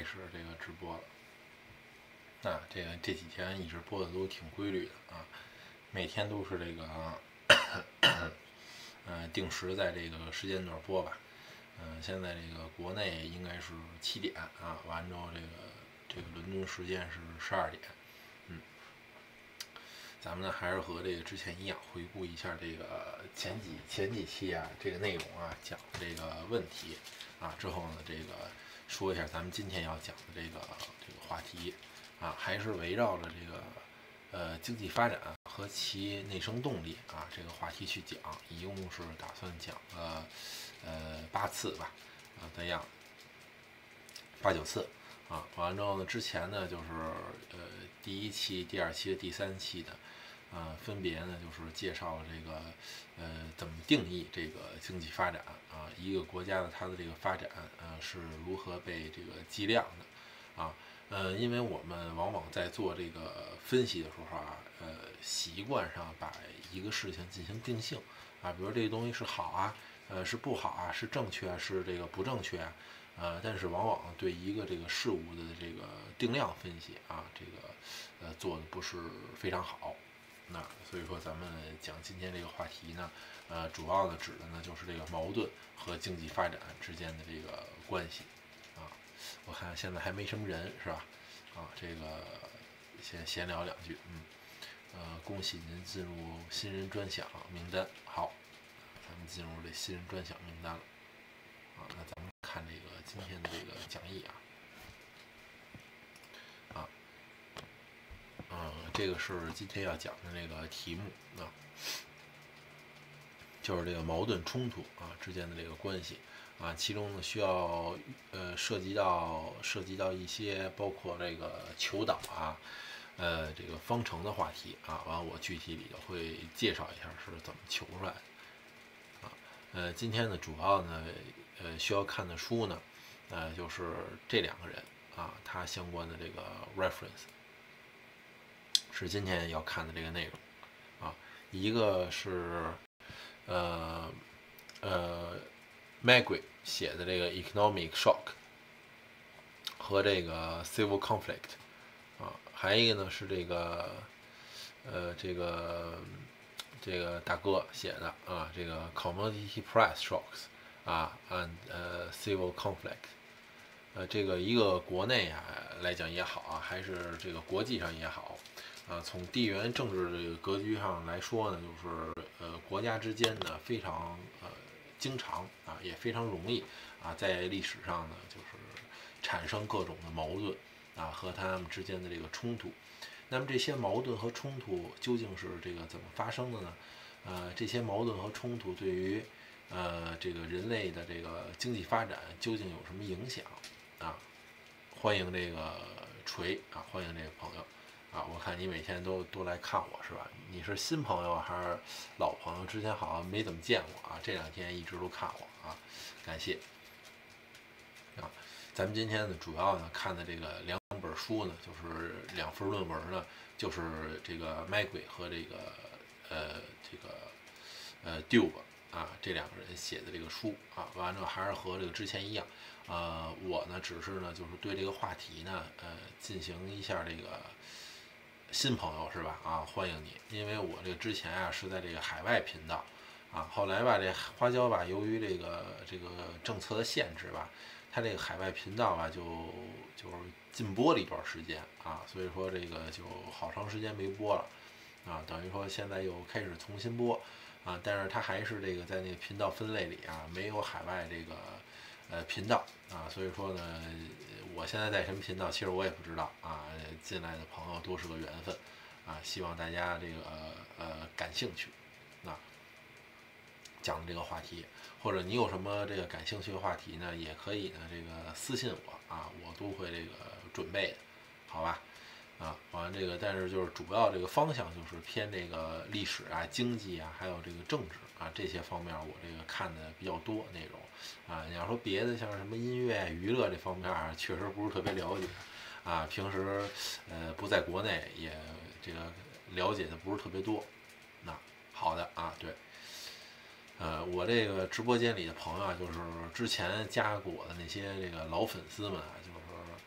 始这个直播了。这几天一直播的都挺规律的啊，每天都是这个定时在这个时间段播吧。现在这个国内应该是7点啊，完之后这个伦敦时间是12点。咱们呢还是和这个之前一样，回顾一下这个前几期啊这个内容啊，讲这个问题啊，之后呢这个说一下咱们今天要讲的这个话题啊，还是围绕着这个经济发展和其内生动力啊这个话题去讲，一共是打算讲8次吧的样子，8、9次啊。完了之后呢，之前呢就是第1期、第2期、第3期的。分别呢就是介绍了这个怎么定义这个经济发展啊，一个国家的它的这个发展是如何被这个计量的啊。因为我们往往在做这个分析的时候啊，习惯上把一个事情进行定性啊，比如这个东西是好啊，是不好啊，是正确啊，是这个不正确啊，但是往往对一个这个事物的这个定量分析啊，这个做的不是非常好。所以说咱们讲今天这个话题呢，主要的指的呢就是这个矛盾和经济发展之间的这个关系啊。我看现在还没什么人是吧？这个先闲聊2句，恭喜您进入新人专享名单。好，咱们进入这新人专享名单了那咱们看这个今天的这个讲义这个是今天要讲的这个题目就是这个矛盾冲突之间的这个关系其中呢需要涉及到一些包括这个求导这个方程的话题完了我具体里头会介绍一下是怎么求出来的今天呢主要呢需要看的书呢就是这2个人他相关的这个 reference。是今天要看的这个内容一个是Magritte 写的这个 Economic Shock 和这个 Civil Conflict 还有一个呢是这个大哥写的这个 Commodity Price Shocks and Civil Conflict。这个一个国内来讲也好还是这个国际上也好从地缘政治这个格局上来说呢，就是国家之间呢非常经常也非常容易在历史上呢就是产生各种的矛盾和他们之间的这个冲突。那么这些矛盾和冲突究竟是这个怎么发生的呢？这些矛盾和冲突对于这个人类的这个经济发展究竟有什么影响欢迎这个锤欢迎这个朋友我看你每天都来看我是吧？你是新朋友还是老朋友？之前好像没怎么见过这2天一直都看我感谢咱们今天呢主要呢看的这个2本书呢，就是2份论文呢，就是这个 Magritte 和这个Dube 这2个人写的这个书完了还是和这个之前一样我呢只是呢就是对这个话题呢进行一下这个新朋友是吧欢迎你，因为我这个之前是在这个海外频道后来吧这花椒吧由于这个政策的限制吧，它这个海外频道吧就是禁播了一段时间所以说这个就好长时间没播了等于说现在又开始重新播但是它还是这个在那个频道分类里没有海外这个频道所以说呢我现在在什么频道其实我也不知道进来的朋友都是个缘分希望大家这个感兴趣讲的这个话题，或者你有什么这个感兴趣的话题呢，也可以呢这个私信我我都会这个准备的，好吧完了这个，但是就是主要这个方向就是偏这个历史经济还有这个政治这些方面，我这个看的比较多内容你要说别的像什么音乐娱乐这方面确实不是特别了解平时不在国内也这个了解的不是特别多。好的对。我这个直播间里的朋友就是之前加过我的那些这个老粉丝们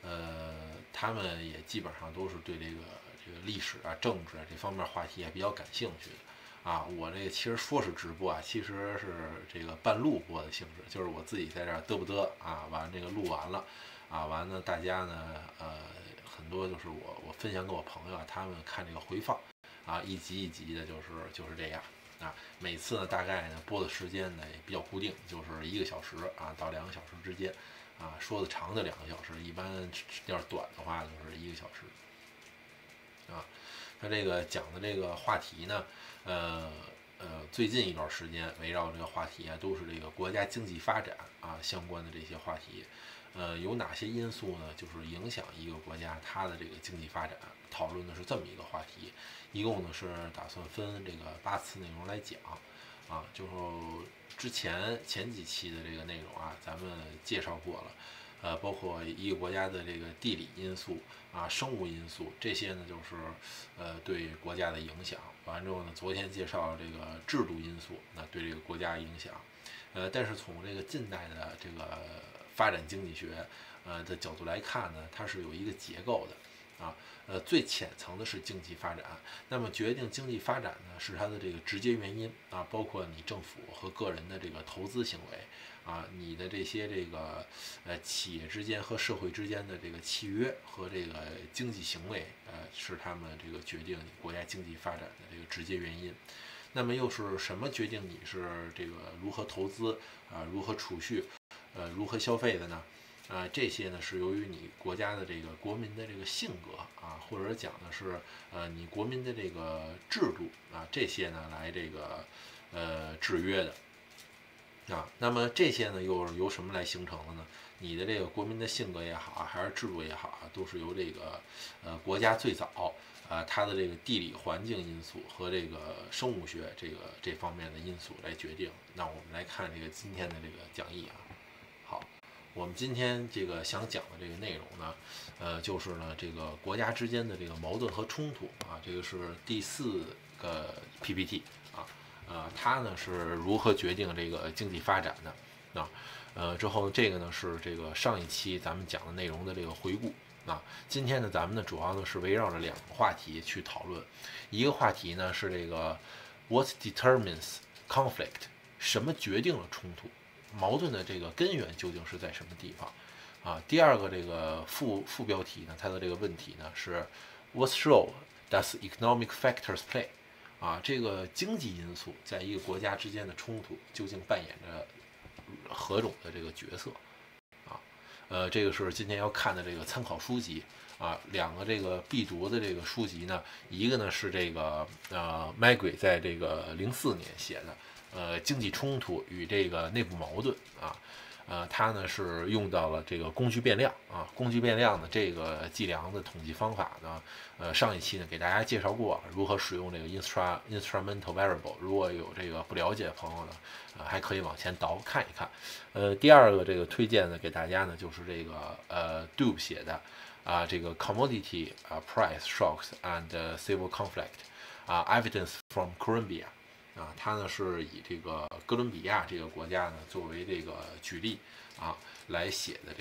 他们也基本上都是对这个历史啊、政治啊这方面话题也比较感兴趣的啊。我这个其实说是直播啊，其实是这个半录播的性质，就是我自己在这儿嘚不嘚啊，完这个录完了啊，完了大家呢很多就是我分享给我朋友啊，他们看这个回放啊，一集一集的，就是这样啊。每次呢大概呢播的时间呢也比较固定，就是1个小时啊到2个小时之间。啊，说的长的2个小时，一般要是短的话就是1个小时。啊，他这个讲的这个话题呢，最近一段时间围绕这个话题啊，都是这个国家经济发展啊相关的这些话题。有哪些因素呢？就是影响一个国家它的这个经济发展，讨论的是这么一个话题。一共呢是打算分这个8次内容来讲。啊，就是前几期的这个内容啊，咱们介绍过了，包括一个国家的这个地理因素啊、生物因素这些呢，就是对国家的影响。完之后呢，昨天介绍这个制度因素，那对这个国家影响。但是从这个近代的这个发展经济学的角度来看呢，它是有一个结构的。啊，最浅层的是经济发展，那么决定经济发展呢是它的这个直接原因啊，包括你政府和个人的这个投资行为啊，你的这些这个企业之间和社会之间的这个契约和这个经济行为，是他们这个决定你国家经济发展的这个直接原因。那么又是什么决定你是这个如何投资啊，如何储蓄，如何消费的呢？这些呢是由于你国家的这个国民的这个性格啊，或者讲的是你国民的这个制度啊，这些呢来这个制约的啊。那么这些呢又是由什么来形成的呢？你的这个国民的性格也好啊，还是制度也好啊，都是由这个国家最早它的这个地理环境因素和这个生物学这方面的因素来决定。那我们来看这个今天的这个讲义啊。好。我们今天这个想讲的这个内容呢，就是呢这个国家之间的这个矛盾和冲突啊，这个是第4个 PPT 啊，它呢是如何决定这个经济发展的啊，之后这个呢是这个上一期咱们讲的内容的这个回顾啊，今天呢咱们呢主要呢是围绕着2个话题去讨论，一个话题呢是这个 What determines conflict， 什么决定了冲突？矛盾的这个根源究竟是在什么地方啊？第2个这个副标题呢，它的这个问题呢是 What role does economic factors play？ 啊，这个经济因素在一个国家之间的冲突究竟扮演着何种的这个角色啊？这个是今天要看的这个参考书籍啊，2个这个必读的这个书籍呢，一个呢是这个Magri 在这个04年写的。经济冲突与这个内部矛盾啊，它呢是用到了这个工具变量啊，工具变量的这个计量的统计方法呢，上一期呢给大家介绍过如何使用这个 instrumental variable， 如果有这个不了解的朋友呢，还可以往前倒看一看。第2个这个推荐呢给大家呢就是这个Dube 写的啊，这个 commodity price shocks and civil conflict evidence from Colombia。啊，它呢是以这个哥伦比亚这个国家呢作为这个举例啊来写的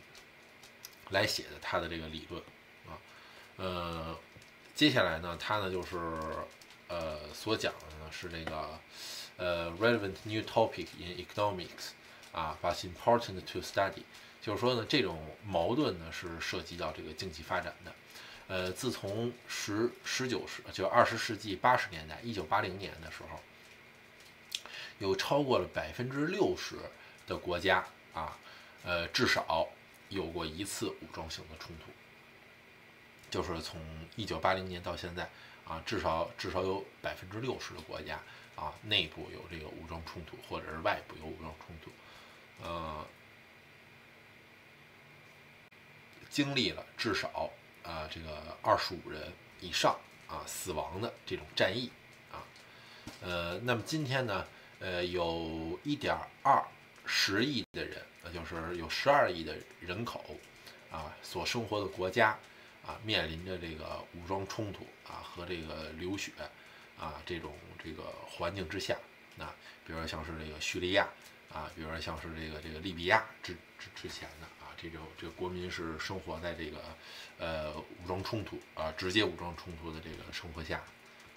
它的这个理论啊，接下来呢，它呢就是所讲的呢是这个relevant new topic in economics 啊 ，but important to study， 就是说呢这种矛盾呢是涉及到这个经济发展的。自从20世纪80年代，1980年的时候，有超过了60%的国家啊，至少有过1次武装性的冲突，就是从1980年到现在啊，至少有60%的国家啊，内部有这个武装冲突，或者是外部有武装冲突，经历了至少这个25人以上死亡的这种战役啊，那么今天呢，有10亿的人，就是有12亿的人口啊所生活的国家啊，面临着这个武装冲突啊和这个流血啊这个环境之下，比如说像是这个叙利亚啊，比如说像是这个利比亚之前的这个国民是生活在这个武装冲突啊，直接武装冲突的这个生活下。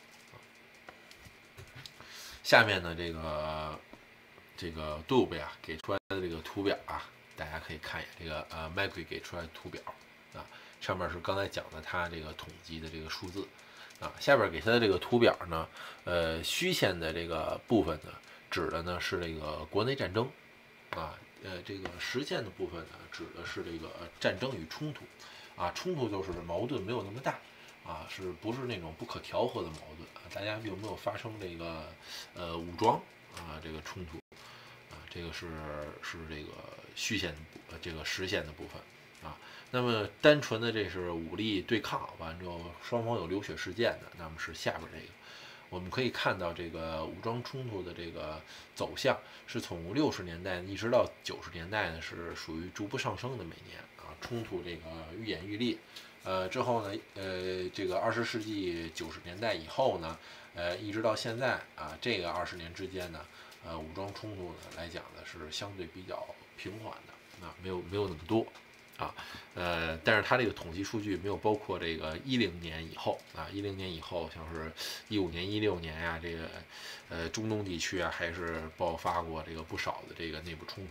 下面呢，这个 Dube 啊给出来的这个图表啊，大家可以看一眼这个Maggie 给出来的图表啊，上面是刚才讲的它这个统计的这个数字啊，下边给它的这个图表呢，虚线的这个部分呢，指的呢是这个国内战争啊，这个实线的部分呢，指的是这个战争与冲突啊，冲突就是矛盾没有那么大。啊，是不是那种不可调和的矛盾啊？大家有没有发生这个武装啊这个冲突啊？这个是这个虚线这个实线的部分啊。那么单纯的这是武力对抗，完之后双方有流血事件的，那么是下边这个。我们可以看到这个武装冲突的这个走向是从60年代一直到90年代呢，是属于逐步上升的每年啊，冲突这个愈演愈烈。之后呢，这个20世纪90年代以后呢，一直到现在啊，这个20年之间呢，武装冲突呢来讲呢是相对比较平缓的，啊，没有那么多，啊，但是它这个统计数据没有包括这个10年以后啊，10年以后像是15年、16年呀，这个中东地区啊还是爆发过这个不少的这个内部冲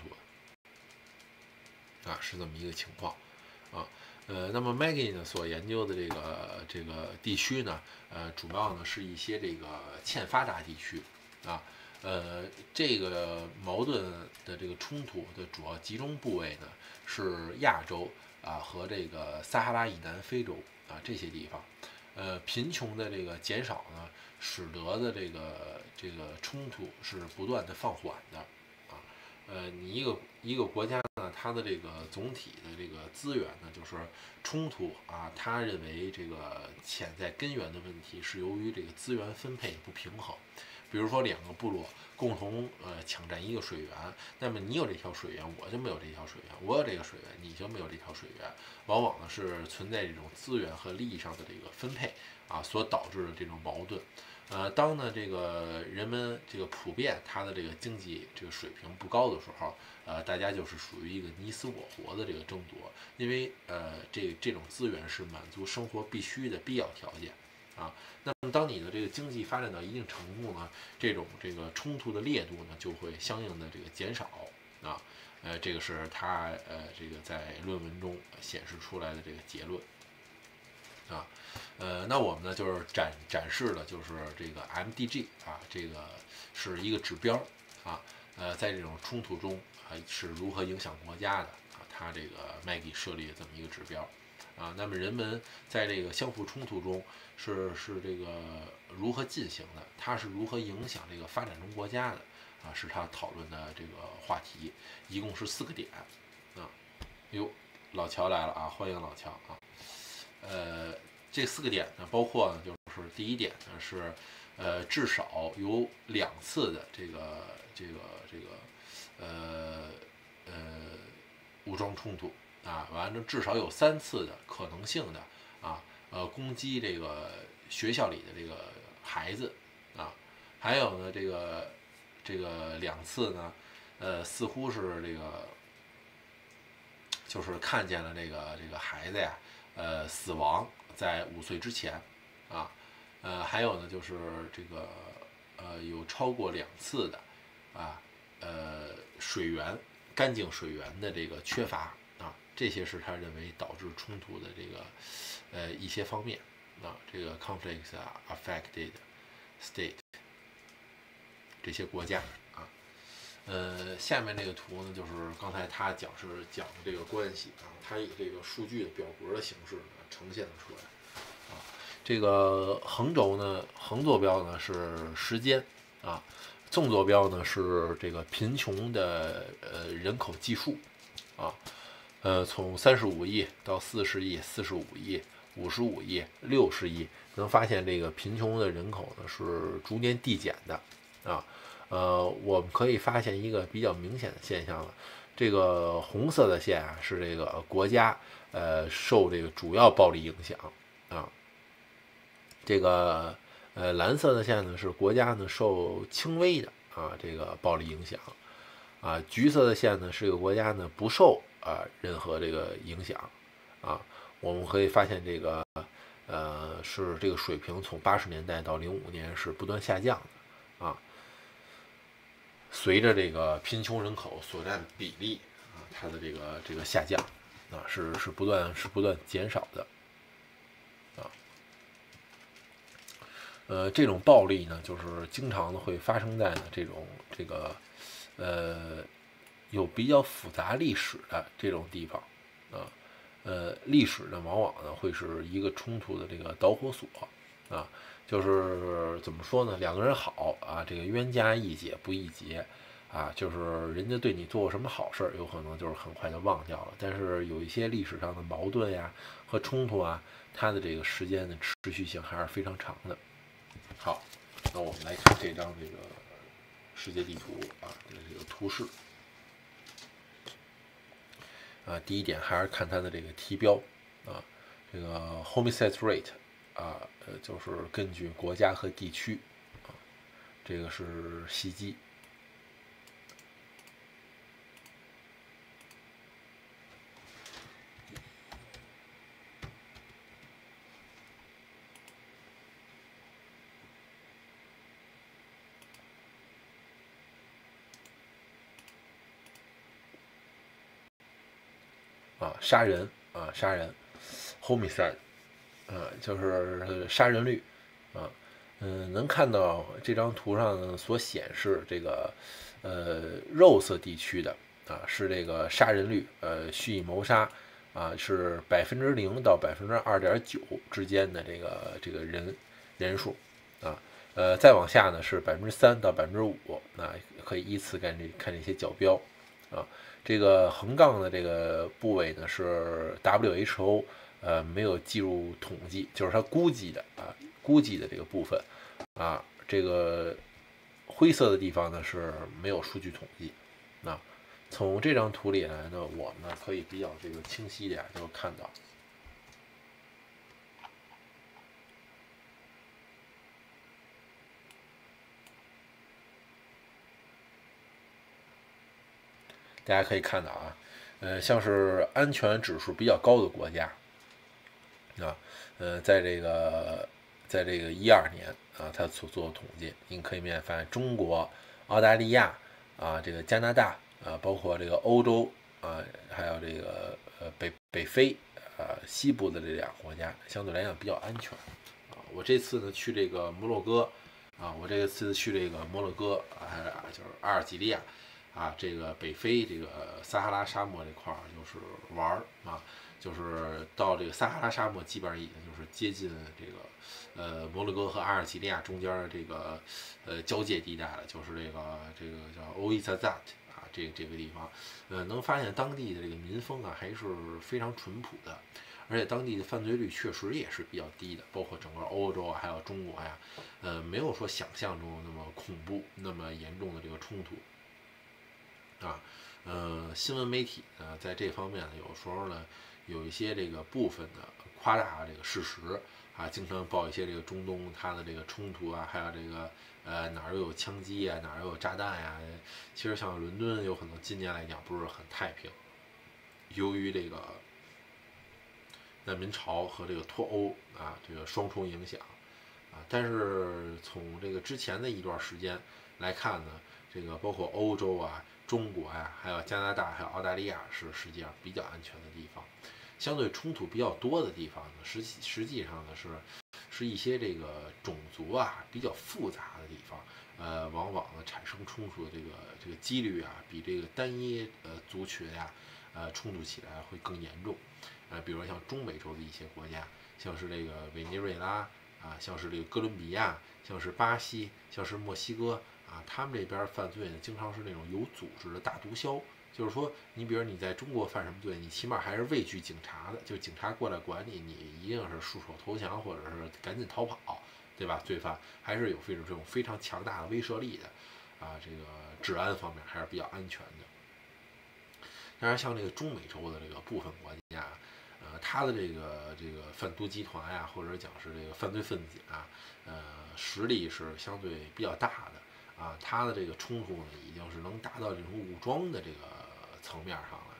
突，啊，是这么一个情况，啊。那么 Maggie 呢所研究的这个地区呢，主要呢是一些这个欠发达地区啊，这个矛盾的这个冲突的主要集中部位呢是亚洲啊和这个撒哈拉以南非洲啊这些地方，贫穷的这个减少呢，使得的这个冲突是不断的放缓的。你一个国家呢，它的这个总体的这个资源呢，就是冲突啊，他认为这个潜在根源的问题是由于这个资源分配不平衡。比如说2个部落共同抢占一个水源，那么你有这条水源，我就没有这条水源；我有这个水源，你就没有这条水源。往往呢是存在这种资源和利益上的这个分配啊，所导致的这种矛盾。当呢这个人们这个普遍他的这个经济这个水平不高的时候，大家就是属于一个你死我活的这个争夺，因为这种资源是满足生活必须的必要条件啊。那么当你的这个经济发展到一定程度呢，这个冲突的烈度呢就会相应的这个减少啊。这个是他这个在论文中显示出来的这个结论。啊，那我们呢就是展示的就是这个 MDG 啊，这个是一个指标啊，在这种冲突中是如何影响国家的啊，它这个 Maggie 设立的这么一个指标啊，那么人们在这个相互冲突中是这个如何进行的，它是如何影响这个发展中国家的啊，是他讨论的这个话题，一共是4个点啊，哟，老乔来了啊，欢迎老乔啊。这4个点呢，包括呢，就是第一点呢是，至少有2次的这个武装冲突啊，完了至少有3次的可能性的啊，攻击这个学校里的这个孩子啊，还有呢这个2次呢，似乎是这个就是看见了这个孩子呀。死亡在5岁之前，啊，还有呢就是这个有超过2次的啊，干净水源的这个缺乏啊，这些是他认为导致冲突的这个一些方面啊，这个 conflicts affected state 这些国家啊。下面这个图呢，就是刚才他讲的这个关系啊，他以这个数据的表格的形式呢呈现了出来啊。这个横轴呢，横坐标呢是时间啊，纵坐标呢是这个贫穷的人口基数啊，从35亿到40亿、45亿、55亿、60亿，能发现这个贫穷的人口呢是逐年递减的啊。我们可以发现一个比较明显的现象了，这个红色的线啊是这个国家受这个主要暴力影响啊，这个蓝色的线呢是国家呢受轻微的啊这个暴力影响啊，橘色的线呢是这个国家呢不受任何这个影响啊。我们可以发现这个是这个水平从80年代到05年是不断下降的啊。随着这个贫穷人口所占比例啊，它的这个下降啊，是不断减少的啊。这种暴力呢，就是经常的会发生在呢这个有比较复杂历史的这种地方啊。历史呢，往往呢会是一个冲突的这个导火索啊。就是怎么说呢？两个人好啊，这个冤家宜解不宜结啊，就是人家对你做过什么好事儿，有可能就是很快就忘掉了。但是有一些历史上的矛盾呀和冲突啊，它的这个时间的持续性还是非常长的。好，那我们来看这张这个世界地图啊，这个图示啊。第一点还是看它的这个题标啊，这个 homicide rate。就是根据国家和地区啊，这个是袭击啊，杀人 homicide 就是杀人率啊。能看到这张图上所显示这个肉色地区的啊，是这个杀人率蓄意谋杀啊是0%到2.9%之间的这个人数啊。再往下呢是3%到5%，那可以依次看这些角标啊。这个横杠的这个部位呢是 WHO 没有计入统计，就是它估计的这个部分啊。这个灰色的地方呢是没有数据统计。那从这张图里来呢，我们呢可以比较这个清晰的就看到，大家可以看到啊，像是安全指数比较高的国家啊，在这个12年啊，他所做的统计，您可以发现中国、澳大利亚啊，这个加拿大啊，包括这个欧洲啊，还有这个北非西部的这两个国家，相对来讲比较安全啊。我这次呢去这个摩洛哥啊，就是阿尔及利亚啊，这个北非这个撒哈拉沙漠这块儿就是玩儿啊。就是到这个撒哈拉沙漠，基本上已经就是接近这个摩洛哥和阿尔及利亚中间的这个交界地带了，就是这个叫欧伊萨扎特啊，这个地方，能发现当地的这个民风啊还是非常淳朴的，而且当地的犯罪率确实也是比较低的，包括整个欧洲啊，还有中国呀，没有说想象中那么恐怖、那么严重的这个冲突啊。新闻媒体呢，在这方面呢，有时候呢，有一些这个部分的夸大这个事实啊，经常报一些这个中东它的这个冲突啊，还有这个哪儿又有枪击啊，哪儿又有炸弹呀。其实像伦敦有可能今年来讲不是很太平，由于这个难民潮和这个脱欧啊这个双重影响啊。但是从这个之前的一段时间来看呢，这个包括欧洲啊、中国呀，还有加拿大、还有澳大利亚是实际上比较安全的地方。相对冲突比较多的地方呢，实际上呢是一些这个种族啊比较复杂的地方，往往呢产生冲突的这个几率啊，比这个单一族群呀，冲突起来会更严重。比如像中美洲的一些国家，像是这个委内瑞拉啊，像是这个哥伦比亚，像是巴西，像是墨西哥啊，他们这边犯罪呢，经常是那种有组织的大毒枭。就是说，你比如你在中国犯什么罪，你起码还是畏惧警察的，就警察过来管你，你一定是束手投降，或者是赶紧逃跑，对吧？罪犯还是有这种非常强大的威慑力的啊。这个治安方面还是比较安全的。当然，像这个中美洲的这个部分国家，他的这个贩毒集团呀，或者讲是这个犯罪分子啊，实力是相对比较大的啊。他的这个冲突呢，已经是能达到这种武装的这个层面上了。你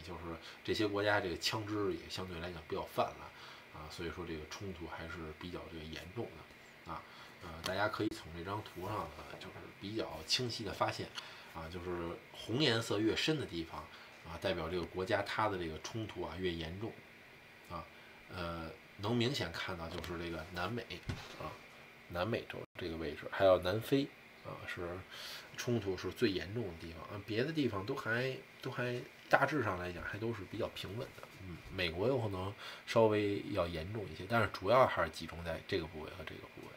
就是这些国家这个枪支也相对来讲比较泛滥啊，所以说这个冲突还是比较这个严重的啊。大家可以从这张图上呢，就是比较清晰的发现啊，就是红颜色越深的地方啊，代表这个国家它的这个冲突啊越严重啊。能明显看到就是这个南美啊，南美洲这个位置，还有南非啊，是冲突是最严重的地方啊。别的地方都还大致上来讲还都是比较平稳的。美国有可能稍微要严重一些，但是主要还是集中在这个部位和这个部位。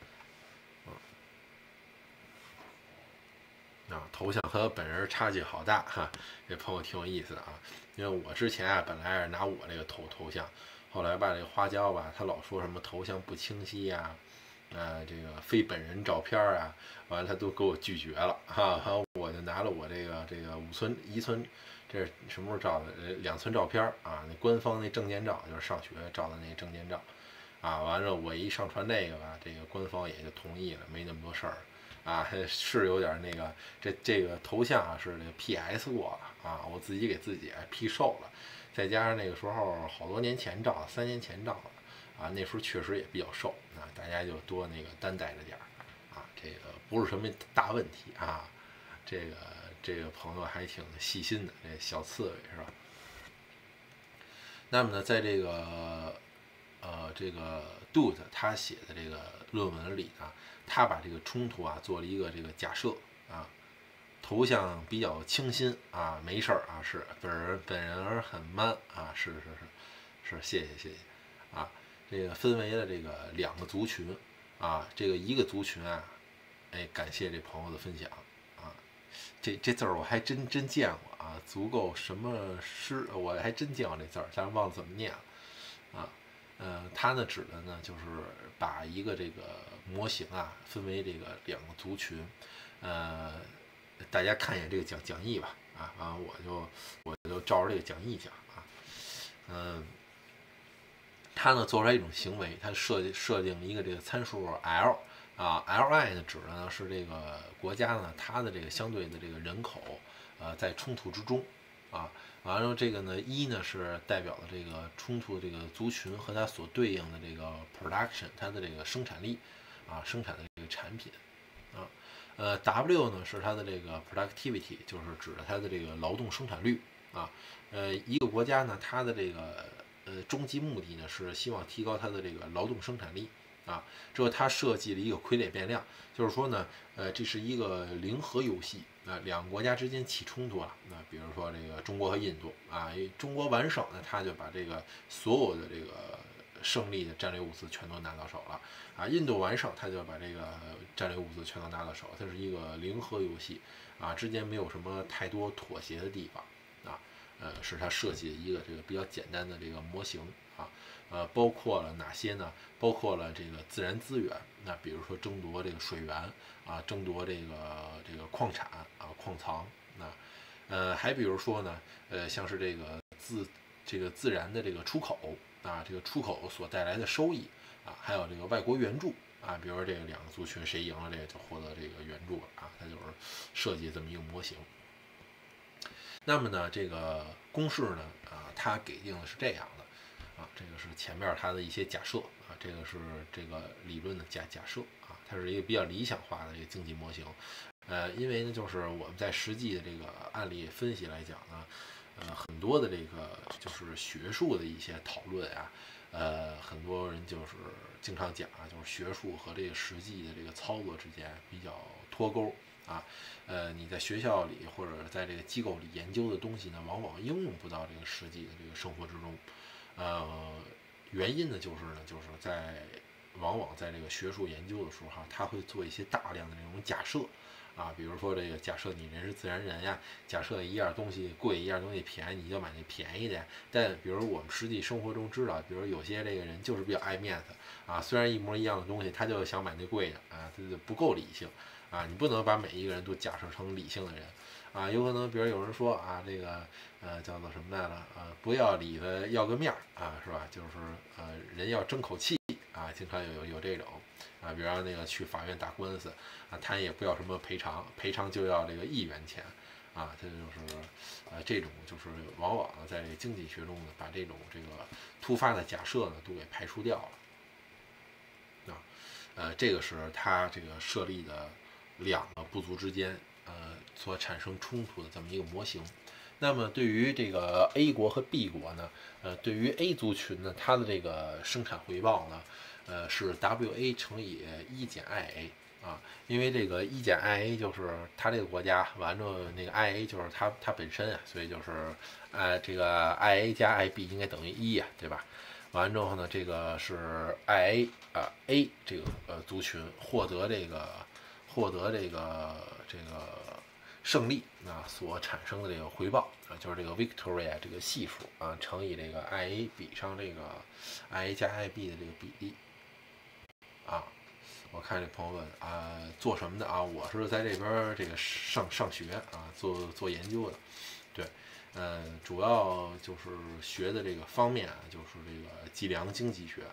头像和本人差距好大哈，这朋友挺有意思的啊。因为我之前本来是拿我这个头像，后来吧这个花椒吧，他老说什么头像不清晰呀，这个非本人照片啊，完了他都给我拒绝了哈。然后我就拿了我这个5寸1寸，这是什么时候照的？2寸照片啊，那官方那证件照，就是上学照的那个证件照啊。完了我一上传那个吧，这个官方也就同意了，没那么多事儿。是有点那个，这个头像是那个 PS 过了啊，我自己给自己P 瘦了，再加上那个时候好多年前照，3年前照的啊，那时候确实也比较瘦啊，大家就多那个担待着点啊，这个不是什么大问题啊，这个朋友还挺细心的，这小刺猬是吧？那么呢，在这个这个 Dude 他写的这个论文里呢，他把这个冲突做了一个这个假设啊，头像比较清新啊，没事儿啊，是本人很 man 啊，是，谢谢啊，这个分为了这个2个族群啊，这个一个族群感谢这朋友的分享啊，这字儿我还真见过啊，足够什么诗，我还真见过这字儿，但是忘了怎么念了啊。它呢指的呢就是把一个这个模型分为这个2个族群，大家看一眼这个讲义吧啊，完了我就照着这个讲义讲啊，它呢做出来一种行为，它设定一个这个参数 L 啊 ，Li 呢指的呢是这个国家呢它的这个相对的这个人口在冲突之中啊。完了，这个呢，1呢是代表了这个冲突这个族群和它所对应的这个 production， 它的这个生产力生产的这个产品W 呢是它的这个 productivity， 就是指的它的这个劳动生产率一个国家呢，它的这个终极目的呢是希望提高它的这个劳动生产力之后它设计了一个傀儡变量，就是说呢，这是一个零和游戏。2个国家之间起冲突那比如说这个中国和印度中国完胜，那他就把这个所有的这个胜利的战略物资全都拿到手了印度完胜，他就把这个战略物资全都拿到手，它是一个零和游戏之间没有什么太多妥协的地方是他设计的一个这个比较简单的这个模型包括了哪些呢？包括了这个自然资源，那比如说争夺这个水源争夺这个矿产矿藏还比如说呢像是这个自然的这个出口这个出口所带来的收益还有这个外国援助比如说这个2个族群谁赢了，这个就获得这个援助了它就是设计这么一个模型。那么呢，这个公式呢它给定的是这样的这个是前面它的一些假设这个是这个理论的假设它是一个比较理想化的一个经济模型。因为呢，就是我们在实际的这个案例分析来讲呢，很多的这个就是学术的一些讨论很多人就是经常讲就是学术和这个实际的这个操作之间比较脱钩你在学校里或者在这个机构里研究的东西呢，往往应用不到这个实际的这个生活之中。原因呢，就是往往在这个学术研究的时候他会做一些大量的这种假设比如说这个假设你人是自然人呀，假设一样东西贵一样东西便宜，你就买那便宜的呀。但比如我们实际生活中知道，比如有些这个人就是比较爱面子虽然一模一样的东西，他就想买那贵的他就不够理性你不能把每一个人都假设成理性的人有可能比如有人说这个叫做什么来了不要里子要个面是吧？就是人要争口气经常有这种比如那个去法院打官司他也不要什么赔偿就要这个1元钱啊，它就是这种就是往往在经济学中呢，把这个突发的假设呢都给排除掉了这个是它这个设立的两个部族之间所产生冲突的这么一个模型。那么对于这个 A 国和 B 国呢，对于 A 族群呢，它的这个生产回报呢，是 WA 乘以1减 IA 啊，因为这个1减 IA 就是它这个国家，完了那个 IA 就是它本身啊，所以就是这个 IA 加 IB 应该等于1呀，对吧？完之后呢，这个是 IA A 这个族群获得这个胜利所产生的这个回报就是这个 victory 这个系数乘以这个 IA 比上这个 IA 加 IB 的这个比例我看这朋友问做什么的我是在这边这个上学做研究的，对，主要就是学的这个方面就是这个计量经济学，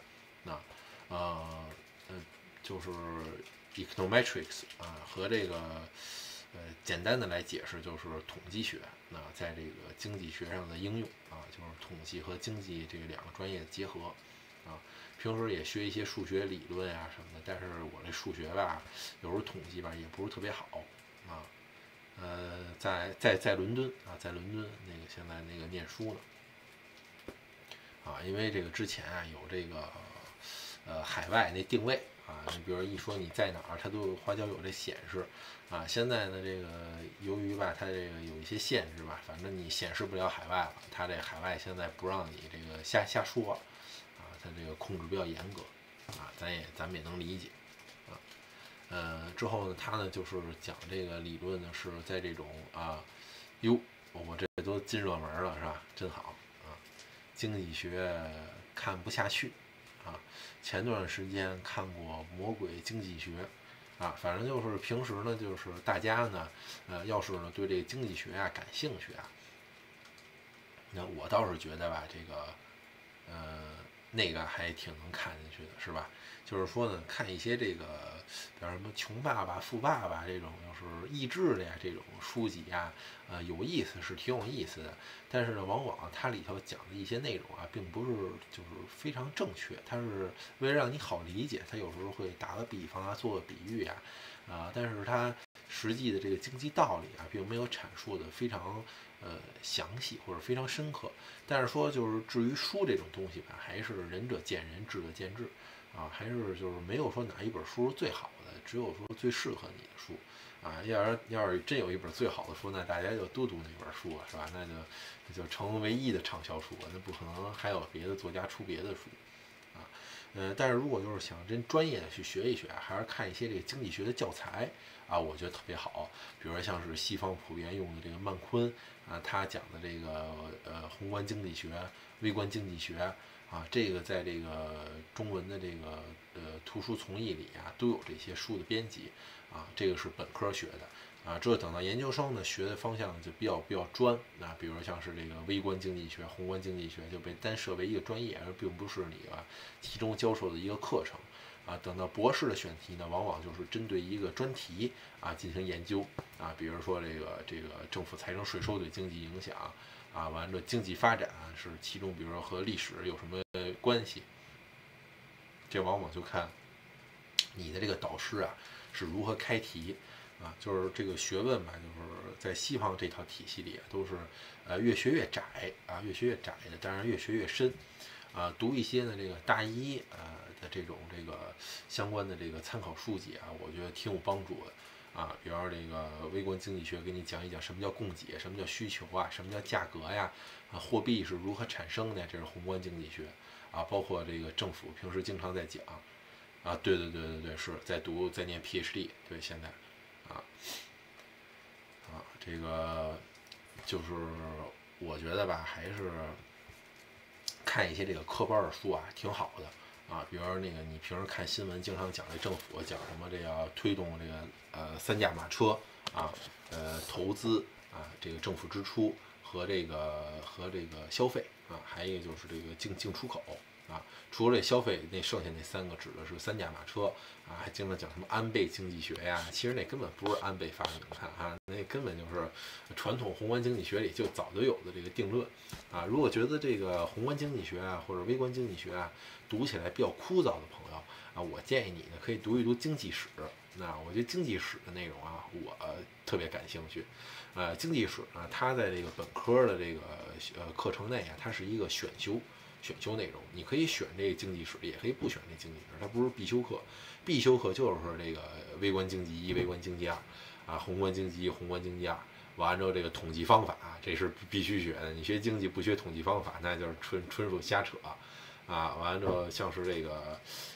就是 econometrics 和这个简单的来解释就是统计学在这个经济学上的应用就是统计和经济这两个专业的结合平时也学一些数学理论什么的，但是我这数学吧，有时候统计吧也不是特别好在伦敦在伦敦那个现在那个念书呢因为这个之前有这个海外那定位你比如一说你在哪儿，它都花椒有这显示现在呢这个由于吧它这个有一些限制吧，反正你显示不了海外了，它这海外现在不让你这个瞎说它这个控制比较严格咱们也能理解之后呢，他呢就是讲这个理论呢是在这种我这都进热门了是吧？真好经济学看不下去前段时间看过《魔鬼经济学》反正就是平时呢，就是大家呢，要是呢对这个经济学感兴趣那我倒是觉得吧，这个那个还挺能看进去的，是吧？就是说呢，看一些这个，比如什么《穷爸爸富爸爸》这种就是益智的这种书籍有意思是挺有意思的，但是呢，往往它里头讲的一些内容并不是就是非常正确，它是为了让你好理解，它有时候会打个比方做个比喻但是它实际的这个经济道理并没有阐述的非常详细或者非常深刻。但是说就是至于书这种东西吧，还是仁者见仁，智者见智还是就是没有说哪一本书是最好的，只有说最适合你的书要是真有一本最好的书，那大家就都读那本书是吧？那就成唯一的畅销书那不可能还有别的作家出别的书但是如果就是想真专业的去学一学还是看一些这个经济学的教材我觉得特别好。比如说像是西方普遍用的这个曼昆他讲的这个宏观经济学、微观经济学这个在这个中文的这个图书从译里都有这些书的编辑这个是本科学的这等到研究生呢学的方向就比较专比如像是这个微观经济学、宏观经济学就被单设为一个专业，而并不是你其中教授的一个课程等到博士的选题呢，往往就是针对一个专题进行研究比如说这个政府财政税收对经济影响完了经济发展是其中，比如说和历史有什么关系，这往往就看你的这个导师是如何开题就是这个学问吧，就是在西方这套体系里都是越学越窄越学越窄的，当然越学越深读一些呢这个大一的这种这个相关的这个参考书籍我觉得挺有帮助的比如说这个微观经济学给你讲一讲什么叫供给，什么叫需求什么叫价格货币是如何产生的，这是宏观经济学包括这个政府平时经常在讲对，是在念 PhD， 对，现在这个就是我觉得吧，还是看一些这个科班的书挺好的比如说那个你平时看新闻经常讲这政府讲什么这个推动这个三驾马车投资这个政府支出和这个消费还有一个就是这个进出口啊。除了这消费，那剩下那3个指的是3驾马车啊，还经常讲什么安倍经济学呀，其实那根本不是安倍发明的啊，那根本就是传统宏观经济学里就早就有的这个定论啊。如果觉得这个宏观经济学啊或者微观经济学啊读起来比较枯燥的朋友啊，我建议你呢可以读一读经济史。那我觉得经济史的内容啊，我特别感兴趣。经济史呢，它在这个本科的这个课程内啊，它是一个选修内容，你可以选这个经济史，也可以不选这经济史，它不是必修课。必修课就是这个微观经济1、微观经济2啊，宏观经济1、宏观经济2。完之后，这个统计方法这是必须学的。你学经济不学统计方法，那就是纯属瞎扯啊。完了之后，像是这个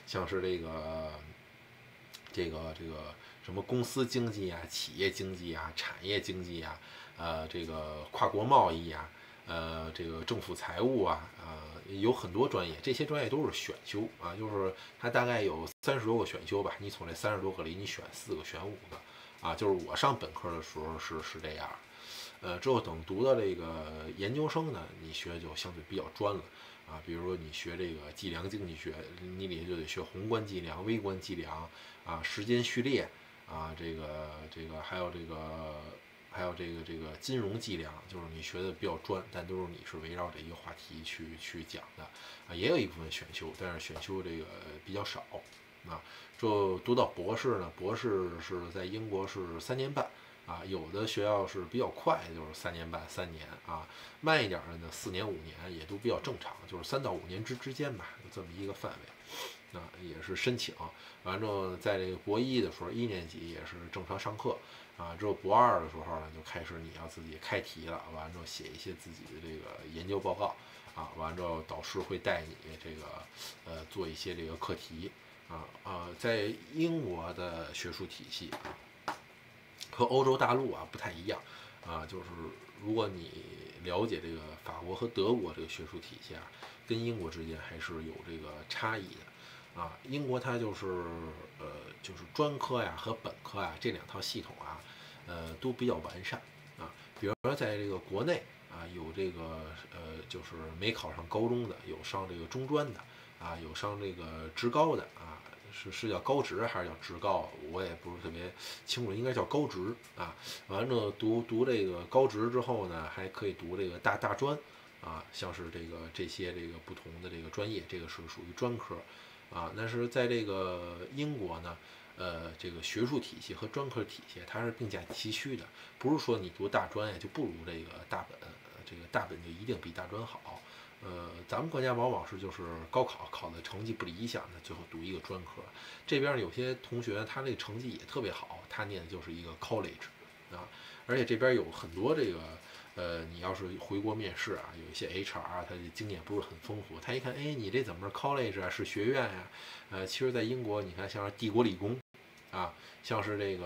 什么公司经济啊、企业经济啊、产业经济啊，这个跨国贸易啊，这个政府财务啊，有很多专业，这些专业都是选修啊，就是它大概有30多个选修吧，你从这30多个里你选4个、选5个啊，就是我上本科的时候是这样。之后等读到这个研究生呢，你学就相对比较专了啊，比如说你学这个计量经济学，你里就得学宏观计量、微观计量啊，时间序列啊，这个还有这个金融计量，就是你学的比较专，但都是你是围绕着一个话题去讲的啊，也有一部分选修，但是选修这个比较少啊。就读到博士呢，博士是在英国是3年半啊，有的学校是比较快，就是3年半、3年啊，慢一点的呢4年、5年也都比较正常，就是3到5年之间吧，有这么一个范围。啊，也是申请，完之后在这个博1的时候，1年级也是正常上课啊，之后博2的时候呢，就开始你要自己开题了，完之后写一些自己的这个研究报告啊，完之后导师会带你这个做一些这个课题在英国的学术体系和欧洲大陆不太一样就是如果你了解这个法国和德国这个学术体系跟英国之间还是有这个差异的。英国它就是专科和本科这2套系统都比较完善比如说在这个国内有这个就是没考上高中的，有上这个中专的有上这个职高的是叫高职还是叫职高，我也不是特别清楚，应该叫高职完了读这个高职之后呢，还可以读这个大专像是这些这个不同的这个专业，这个是属于专科。但是在这个英国呢，这个学术体系和专科体系它是并驾齐驱的，不是说你读大专就不如这个大本，这个大本就一定比大专好。咱们国家往往是就是高考的成绩不理想的，最后读一个专科。这边有些同学他这个成绩也特别好，他念的就是一个 college 而且这边有很多这个。你要是回国面试有一些 HR 他的经验不是很丰富，他一看，哎，你这怎么是 college 是学院其实，在英国，你看像是帝国理工像是这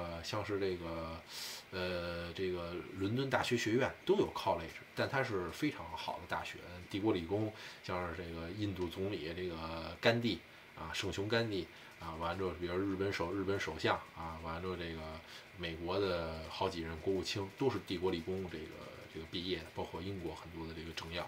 个伦敦大学学院都有 college， 但它是非常好的大学。帝国理工像是这个印度总理这个甘地圣雄甘地完了之后，比如日本首相完了之后这个美国的好几任国务卿都是帝国理工这个毕业的，包括英国很多的这个政要。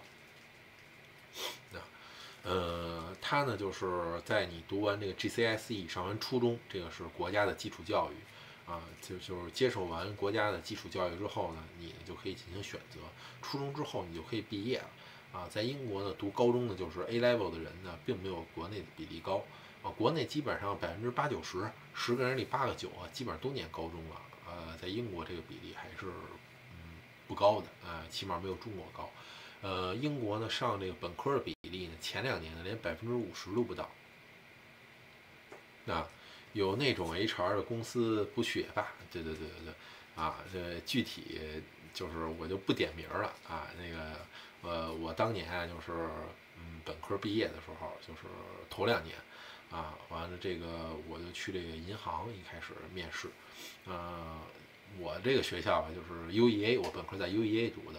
它呢就是在你读完这个 GCSE 上完初中，这个是国家的基础教育就是接受完国家的基础教育之后呢，你就可以进行选择。初中之后你就可以毕业了在英国呢，读高中的就是 A level 的人呢，并没有国内的比例高国内基本上80%、90%，10个人里8个9基本上都念高中了在英国这个比例还是不高的起码没有中国高。英国呢上这个本科的比例呢，前2年呢连50%都不到。有那种 HR 的公司不去也罢，对这具体就是我就不点名了那个我当年就是本科毕业的时候，就是头2年完了这个我就去这个银行一开始面试我这个学校就是 UEA， 我本科在 UEA 读的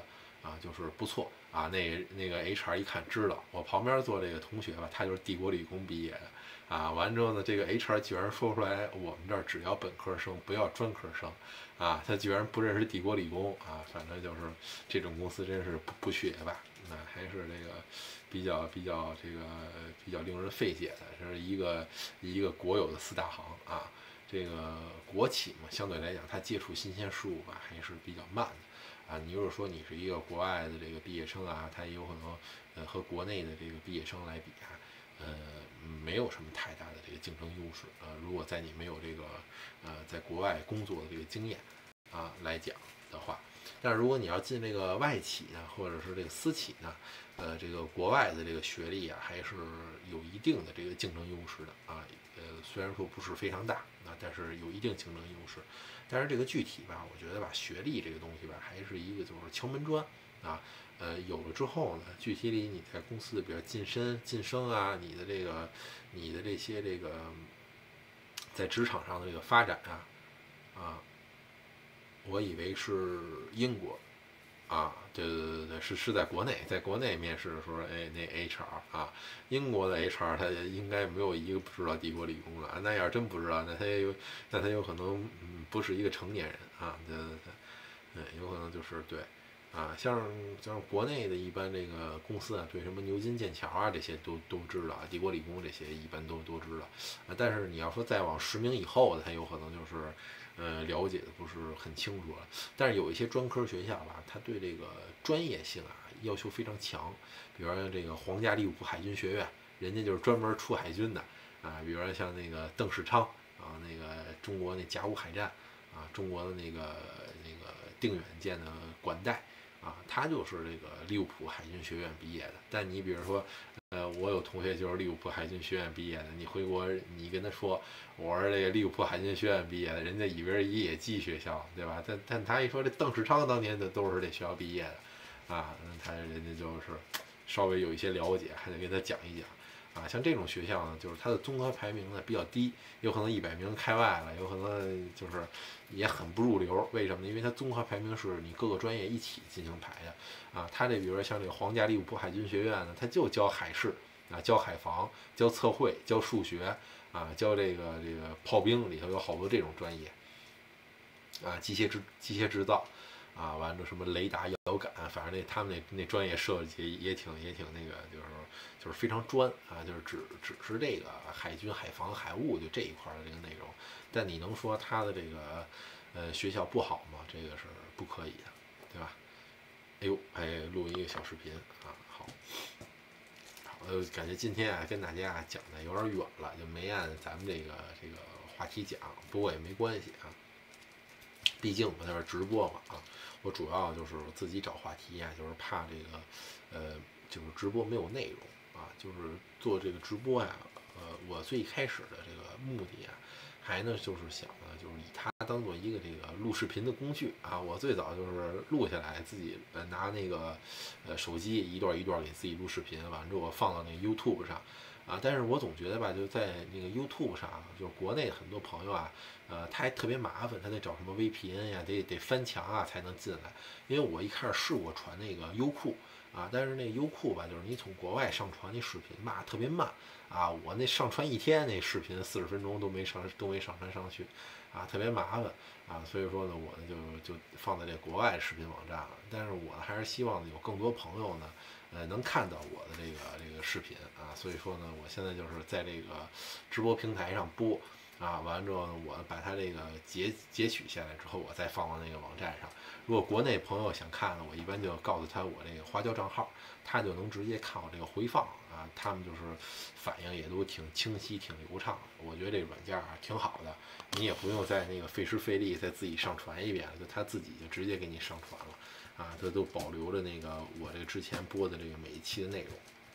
就是不错啊。那个 HR 一看知道我旁边坐这个同学吧，他就是帝国理工毕业的啊。完之后呢，这个 HR 居然说出来，我们这儿只要本科生，不要专科生啊。他居然不认识帝国理工啊。反正就是这种公司真是不缺吧。那还是这个比较比较令人费解的，这是一个国有的4大行啊。这个国企嘛，相对来讲，它接触新鲜事物吧还是比较慢的啊。你如果说你是一个国外的这个毕业生啊，他也有可能和国内的这个毕业生来比啊，没有什么太大的这个竞争优势啊。如果在你没有这个在国外工作的这个经验啊来讲的话，但是如果你要进这个外企呢，或者是这个私企呢，这个国外的这个学历啊，还是有一定的这个竞争优势的啊。虽然说不是非常大啊，但是有一定竞争优势。但是这个具体吧，我觉得吧，学历这个东西吧，还是一个就是敲门砖啊。有了之后呢，具体里你在公司比如晋升啊，你的这些这个在职场上的这个发展啊，我以为是英国啊，对，是在国内，在国内面试的时候，哎，那 HR 啊，英国的 HR 他应该没有一个不知道帝国理工的，那要是真不知道，那他有可能不是一个成年人啊，对，有可能就是对。啊，像国内的一般这个公司啊，对什么牛津、剑桥啊这些都知道，帝国理工这些一般都知道，但是你要说再往10名以后的，他有可能就是了解的不是很清楚了。但是有一些专科学校吧，它对这个专业性啊要求非常强，比如说这个皇家利物浦海军学院，人家就是专门出海军的啊。比如说像那个邓世昌啊，那个中国那甲午海战啊，中国的那个定远舰的管带。啊，他就是这个利物浦海军学院毕业的。但你比如说，我有同学就是利物浦海军学院毕业的，你回国你跟他说我是这个利物浦海军学院毕业的，人家以为是野鸡学校，对吧？但他一说这邓世昌当年的都是这学校毕业的，啊，人家就是稍微有一些了解，还得给他讲一讲。啊，像这种学校呢，就是它的综合排名呢比较低，有可能100名开外了，有可能就是也很不入流。为什么呢？因为它综合排名是你各个专业一起进行排的啊。它这比如说像这个皇家利物浦海军学院呢，它就教海事啊，教海防，教测绘，教数学啊，教这个炮兵，里头有好多这种专业啊，机械制造。啊，完了什么雷达遥感，反正他们那专业设计也挺那个，就是非常专啊，就是只是这个海军、海防、海务就这一块的这个内容。但你能说他的这个学校不好吗？这个是不可以的，对吧？哎呦，录一个小视频啊，好，感觉今天啊跟大家讲的有点远了，就没按咱们这个话题讲，不过也没关系啊。毕竟我在这直播嘛啊，我主要就是自己找话题啊，就是怕这个就是直播没有内容啊，就是做这个直播呀，我最开始的这个目的啊，还呢就是想呢，就是以它当做一个这个录视频的工具啊。我最早就是录下来自己拿那个手机一段一段给自己录视频，完了之后我放到那个 YouTube 上。啊，但是我总觉得吧，就在那个 YouTube 上，就是国内很多朋友啊，他还特别麻烦，他得找什么 VPN 呀，得翻墙啊才能进来。因为我一开始试过传那个优酷啊，但是那个优酷吧，就是你从国外上传那视频吧，特别慢啊，我那上传一天那视频40分钟都没上传上去，啊，特别麻烦啊，所以说呢，我呢就放在这国外视频网站了。但是我还是希望有更多朋友呢。能看到我的这个视频啊，所以说呢，我现在就是在这个直播平台上播啊，完了之后呢，我把它这个截取下来之后，我再放到那个网站上。如果国内朋友想看呢，我一般就告诉他我这个花椒账号，他就能直接看我这个回放啊，他们就是反应也都挺清晰、挺流畅的。我觉得这个软件啊挺好的，你也不用再那个费时费力再自己上传一遍，就他自己就直接给你上传了。啊，它都保留着那个我这个之前播的这个每一期的内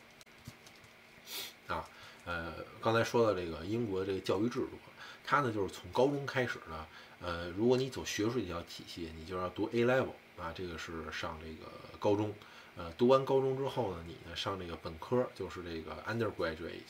容啊。刚才说到这个英国这个教育制度，它呢就是从高中开始呢，如果你走学术这条体系，你就要读 A level 啊，这个是上这个高中。读完高中之后呢，你呢上这个本科，就是这个 undergraduate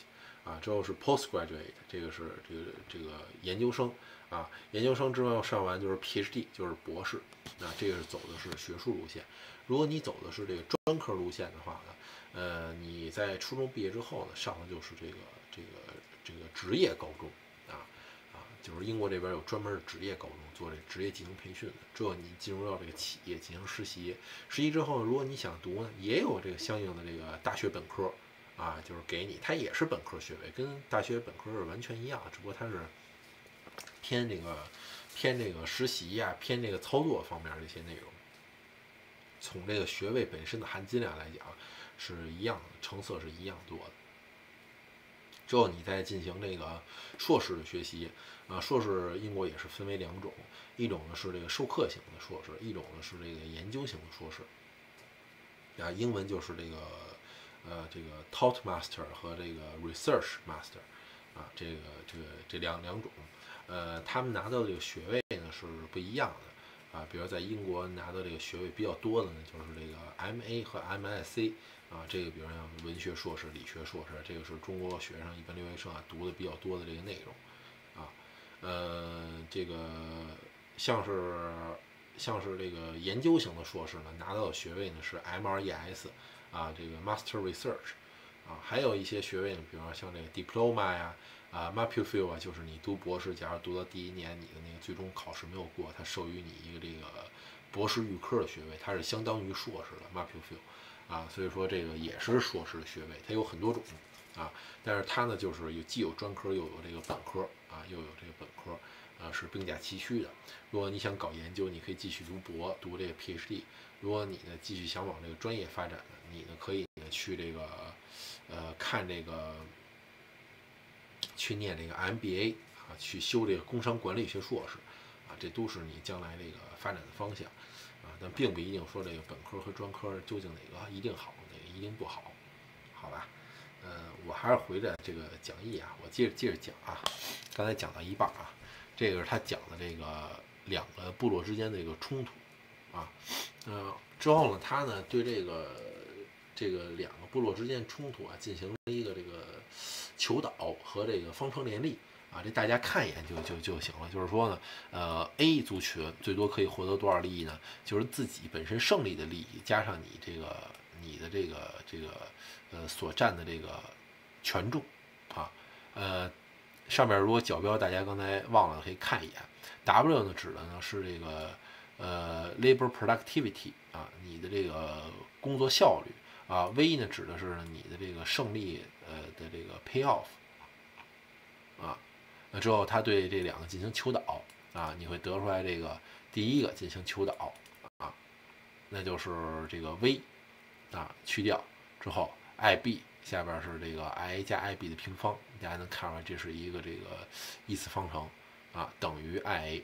啊，之后是 postgraduate， 这个是这个研究生啊，研究生之后上完就是 PhD， 就是博士，啊，这个是走的是学术路线。如果你走的是这个专科路线的话呢，你在初中毕业之后呢，上的就是这个职业高中啊，就是英国这边有专门的职业高中做这职业技能培训的。之后你进入到这个企业进行实习，实习之后，如果你想读呢，也有这个相应的这个大学本科。啊，就是给你，它也是本科学位，跟大学本科是完全一样的，只不过它是偏这个实习呀、偏这个操作方面的这些内容。从这个学位本身的含金量来讲，是一样的，成色是一样多的。之后你再进行这个硕士的学习，硕士英国也是分为两种，一种呢是这个授课型的硕士，一种呢是这个研究型的硕士。啊，英文就是这个 taught master 和这个 research master， 啊，这两种，他们拿到这个学位呢是不一样的，啊，比如在英国拿到这个学位比较多的呢，就是这个 MA 和 MSc， 啊，这个比如像文学硕士、理学硕士，这个是中国学生一般留学生读的比较多的这个内容，啊，这个像是这个研究型的硕士呢，拿到的学位呢是 MRES， 啊，这个 Master Research， 啊，还有一些学位呢，比如说像这个 Diploma 呀，MPhil 啊，就是你读博士，假如读到第一年，你的那个最终考试没有过，它授予你一个这个博士预科的学位，它是相当于硕士的 MPhil， 啊，所以说这个也是硕士的学位，它有很多种，啊，但是它呢就是既有专科又有这个本科，啊，又有这个本科。是并驾齐驱的。如果你想搞研究，你可以继续读这个 PhD。如果你呢继续想往这个专业发展呢，你呢可以去这个看这个去念这个 MBA 啊，去修这个工商管理学硕士啊，这都是你将来这个发展的方向啊，但并不一定说这个本科和专科究竟哪个一定好，哪个一定不好，好吧？我还是回来这个讲义啊，我接着讲啊，刚才讲到一半啊。这个是他讲的这个两个部落之间的这个冲突啊，之后呢，他呢对这个两个部落之间冲突啊进行了一个这个求导和这个方程联立啊，这大家看一眼就行了。就是说呢，A 族群最多可以获得多少利益呢？就是自己本身胜利的利益加上你的这个所占的这个权重啊，上面如果角标大家刚才忘了可以看一眼 ，W 呢指的呢是这个labor productivity 啊，你的这个工作效率啊，V 呢指的是你的这个胜利的这个 payoff 啊，那之后他对这两个进行求导啊，你会得出来这个第一个进行求导啊，那就是这个 V 啊去掉之后 IB。下边是这个 IA 加 IB 的平方，大家能看出来这是一个这个一次方程啊，等于 IA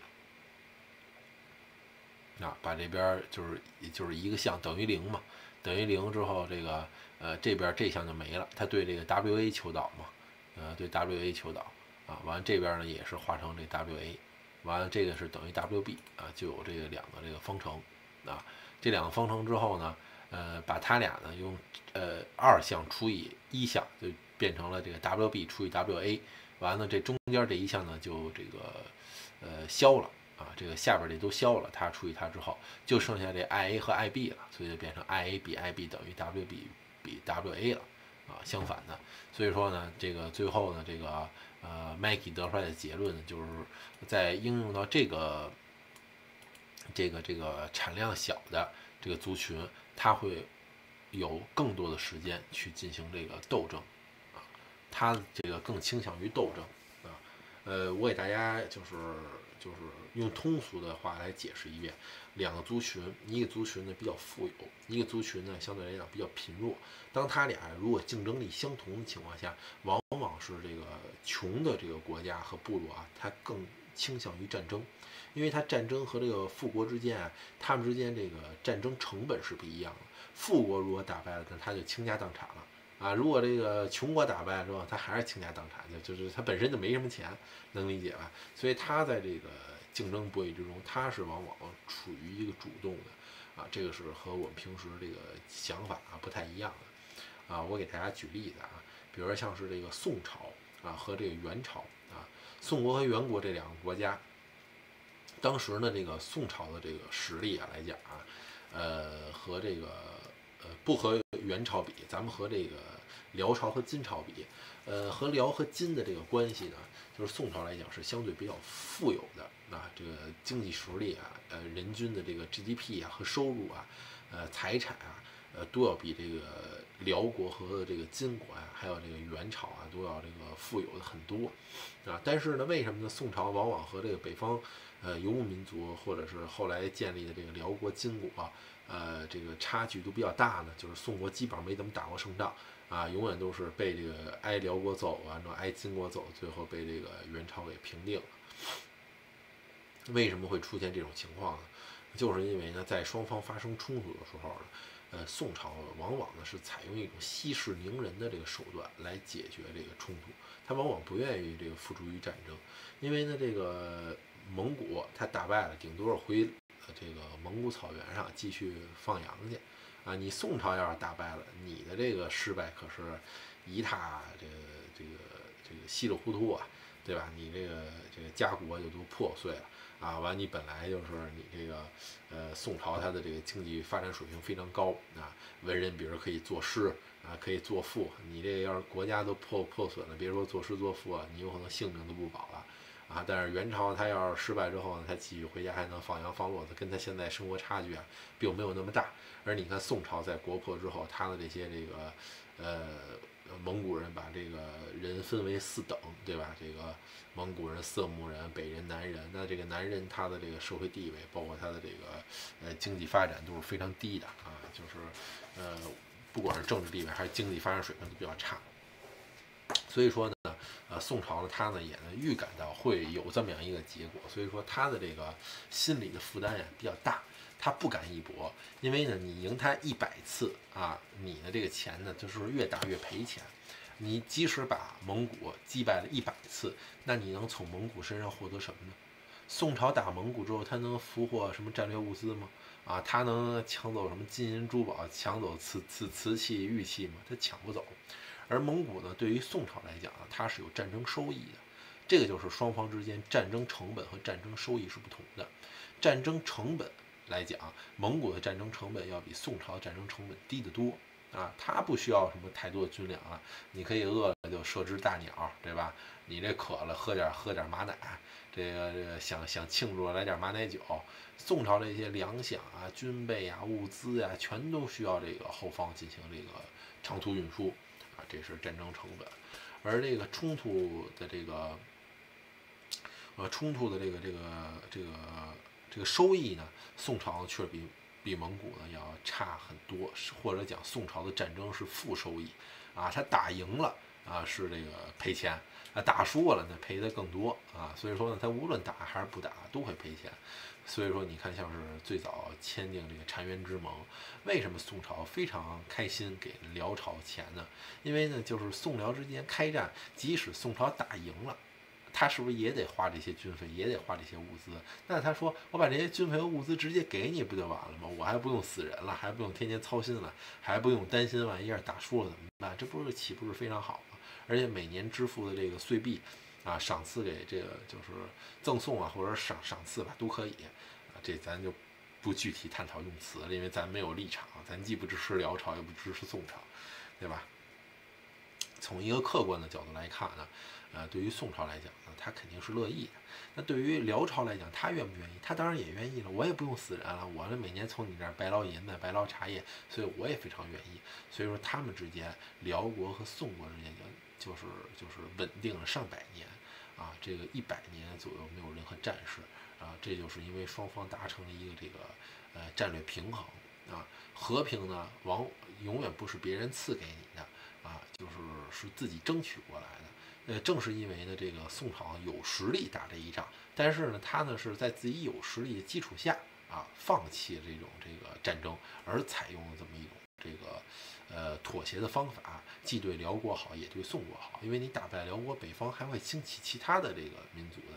啊，把这边就是一个项等于0嘛，等于0之后这个这边这项就没了，它对这个 WA 求导嘛，对 WA 求导啊，完了这边呢也是化成这 WA， 完了这个是等于 WB 啊，就有这个两个这个方程啊，这两个方程之后呢。把它俩呢用2项除以1项，就变成了这个 WB 除以 WA， 完了这中间这一项呢就这个消了啊，这个下边这都消了，它除以它之后就剩下这 IA 和 IB 了，所以就变成 IA 比 IB 等于 WB 比 WA 了啊，相反的，所以说呢这个最后呢这个Mackie 得出来的结论呢，就是在应用到这个产量小的这个族群。他会有更多的时间去进行这个斗争，啊，他这个更倾向于斗争，啊，我给大家就是用通俗的话来解释一遍，两个族群，一个族群呢比较富有，一个族群呢相对来讲比较贫弱。当他俩如果竞争力相同的情况下，往往是这个穷的这个国家和部落啊，它更倾向于战争。因为它战争和这个富国之间啊，他们之间这个战争成本是不一样的。富国如果打败了，那他就倾家荡产了啊；如果这个穷国打败了之后，他还是倾家荡产，就是他本身就没什么钱，能理解吧？所以他在这个竞争博弈之中，他是往往处于一个主动的啊，这个是和我们平时这个想法啊不太一样的啊。我给大家举例子啊，比如说像是这个宋朝和这个元朝啊，宋国和元国这两个国家，当时呢这个宋朝的这个实力来讲和这个不和元朝比，咱们和这个辽朝和金朝比，和辽和金的这个关系呢，就是宋朝来讲是相对比较富有的这个经济实力人均的这个 GDP 和收入财产都要比这个辽国和这个金国还有这个元朝都要这个富有的很多但是呢，为什么呢？宋朝往往和这个北方游牧民族或者是后来建立的这个辽国、金国这个差距都比较大呢？就是宋国基本上没怎么打过胜仗永远都是被这个挨辽国走完了，挨金国走，最后被这个元朝给平定了。为什么会出现这种情况呢？就是因为呢，在双方发生冲突的时候呢，宋朝往往呢是采用一种息事宁人的这个手段来解决这个冲突，他往往不愿意这个付诸于战争，因为呢，这个蒙古他打败了，顶多是回这个蒙古草原上继续放羊去你宋朝要是打败了，你的这个失败可是一塌这个稀里糊涂对吧？你这个家国就都破碎了完你本来就是你这个宋朝它的这个经济发展水平非常高文人比如可以作诗可以作赋，你这个要是国家都破损了，别说作诗作赋你有可能性命都不保了但是元朝它要是失败之后呢，它继续回家还能放羊放骆驼，跟它现在生活差距并没有那么大。而你看宋朝在国破之后，它的这些这个蒙古人把这个人分为4等，对吧？这个蒙古人、色目人、北人、南人。那这个南人他的这个社会地位，包括他的这个经济发展都是非常低的就是不管是政治地位还是经济发展水平都比较差。所以说呢，宋朝呢，他呢也预感到会有这么样一个结果，所以说他的这个心理的负担比较大，他不敢一搏，因为呢，你赢他100次你的这个钱呢就是越打越赔钱。你即使把蒙古击败了100次，那你能从蒙古身上获得什么呢？宋朝打蒙古之后，他能俘获什么战略物资吗？他能抢走什么金银珠宝，抢走瓷器、玉器吗？他抢不走。而蒙古呢，对于宋朝来讲它是有战争收益的，这个就是双方之间战争成本和战争收益是不同的。战争成本来讲，蒙古的战争成本要比宋朝的战争成本低得多它不需要什么太多的军粮你可以饿了就射只大鸟，对吧？你这渴了喝点马奶，这个想庆祝来点马奶酒。宋朝这些粮饷军备物资全都需要这个后方进行这个长途运输这是战争成本。而这个冲突的这个收益呢，宋朝却比蒙古呢要差很多，或者讲宋朝的战争是负收益他打赢了是这个赔钱打输了呢赔的更多所以说呢，他无论打还是不打都会赔钱。所以说你看，像是最早签订这个澶渊之盟，为什么宋朝非常开心给辽朝钱呢？因为呢，就是宋辽之间开战，即使宋朝打赢了，他是不是也得花这些军费，也得花这些物资？那他说，我把这些军费和物资直接给你不就完了吗？我还不用死人了，还不用天天操心了，还不用担心万一要打输了怎么办？这岂不是非常好吗？而且每年支付的这个岁币赏赐给这个就是赠送或者赏赐吧，都可以这咱就不具体探讨用词了，因为咱没有立场，咱既不支持辽朝，也不支持宋朝，对吧？从一个客观的角度来看呢，对于宋朝来讲呢，他肯定是乐意的。那对于辽朝来讲，他愿不愿意？他当然也愿意了。我也不用死人了，我呢每年从你这儿白捞银子、白捞茶叶，所以我也非常愿意。所以说他们之间，辽国和宋国之间就是稳定了上百年这个100年左右没有任何战事这就是因为双方达成了一个这个战略平衡和平呢永远不是别人赐给你的是自己争取过来的。正是因为呢，这个宋朝有实力打这一仗，但是呢，他呢是在自己有实力的基础下放弃这个战争，而采用了这么一种这个妥协的方法，既对辽国好，也对宋国好。因为你打败辽国，北方还会兴起其他的这个民族的，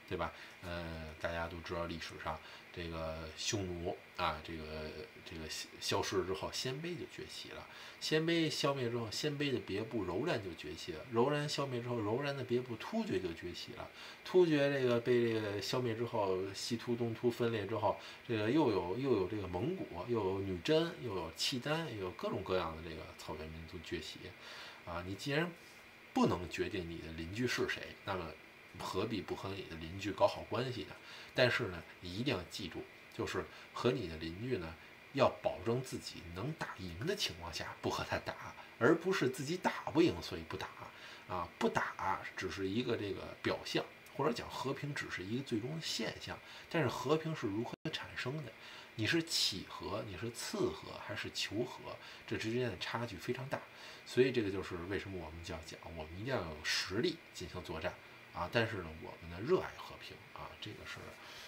对吧？大家都知道历史上这个匈奴啊，这个消失了之后，鲜卑就崛起了。鲜卑消灭之后，鲜卑的别部柔然就崛起了。柔然消灭之后，柔然的别部突厥就崛起了。突厥这个被这个消灭之后，西突东突分裂之后，这个又有这个蒙古，又有女真，又有契丹，又有各种各样的这个草原民族崛起。啊，你既然不能决定你的邻居是谁，那么何必不和你的邻居搞好关系呢？但是呢，你一定要记住，就是和你的邻居呢，要保证自己能打赢的情况下不和他打，而不是自己打不赢所以不打。啊，不打只是一个这个表象，或者讲和平只是一个最终的现象。但是和平是如何产生的？你是起和，你是次和，还是求和？这之间的差距非常大。所以这个就是为什么我们就要讲，我们一定要有实力进行作战啊！但是呢，我们呢热爱和平啊，这个是，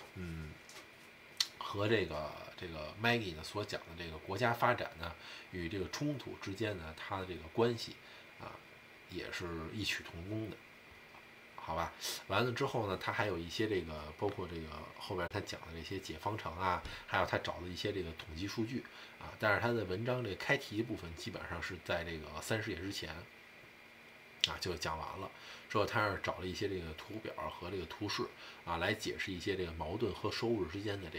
和这个Maggie 呢所讲的这个国家发展呢与这个冲突之间呢，它的这个关系啊，也是异曲同工的。好吧，完了之后呢，他还有一些这个，包括这个后边他讲的这些解方城啊，还有他找的一些这个统计数据啊。但是他的文章这个开题部分基本上是在这个30页之前啊就讲完了。之后他是找了一些这个图表和这个图示啊，来解释一些这个矛盾和收入之间的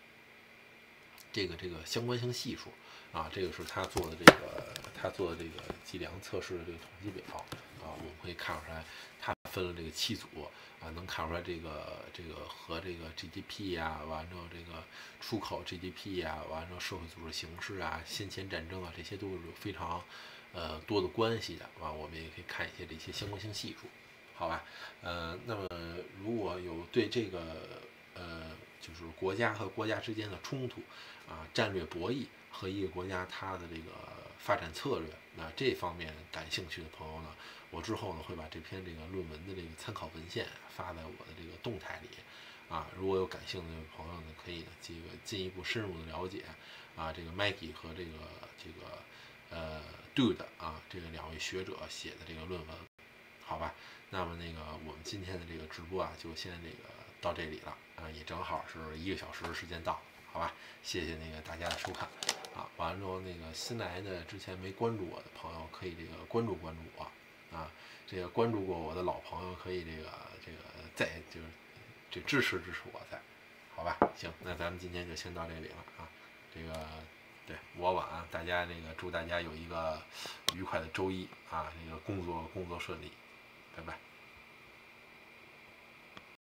这个相关性系数啊。这个是他做的这个计量测试的这个统计表啊，我们可以看出来。分了这个7组啊，能看出来这个和这个 GDP 呀，完之后这个出口 GDP 呀，完之后社会组织形势啊，先前战争啊，这些都是有非常多的关系的啊。我们也可以看一些这些相关性系数，好吧？那么如果有对这个就是国家和国家之间的冲突啊，战略博弈和一个国家它的这个发展策略，那这方面感兴趣的朋友呢？我之后呢会把这篇这个论文的这个参考文献发在我的这个动态里，啊，如果有感兴趣的朋友呢，可以呢这个进一步深入的了解，啊，这个 Maggie 和这个Dude 啊，这个2位学者写的这个论文，好吧？那么那个我们今天的这个直播啊，就先这个到这里了，啊，也正好是1个小时的时间到，好吧？谢谢那个大家的收看。啊，完了之后，那个新来的之前没关注我的朋友，可以这个关注我。啊，这个关注过我的老朋友可以这个再就是这支持我再，好吧？行，那咱们今天就先到这里了啊。这个对我晚安，大家这个祝大家有一个愉快的周一啊，这个工作顺利，拜拜。